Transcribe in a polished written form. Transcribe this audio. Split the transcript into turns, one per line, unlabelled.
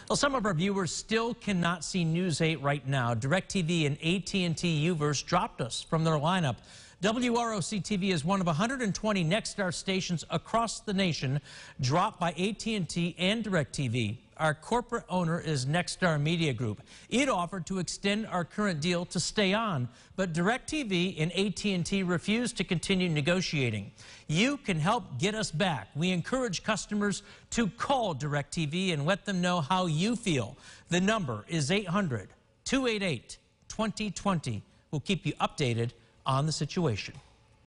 Well, some of our viewers still cannot see News 8 right now. DIRECTV and AT&T UVerse dropped us from their lineup. WROC TV is one of 120 Nexstar stations across the nation, dropped by AT&T and DIRECTV. Our corporate owner is Nexstar Media Group. It offered to extend our current deal to stay on, but DIRECTV and AT&T refused to continue negotiating. You can help get us back. We encourage customers to call DIRECTV and let them know how you feel. The number is 800-288-2020. We'll keep you updated on the situation.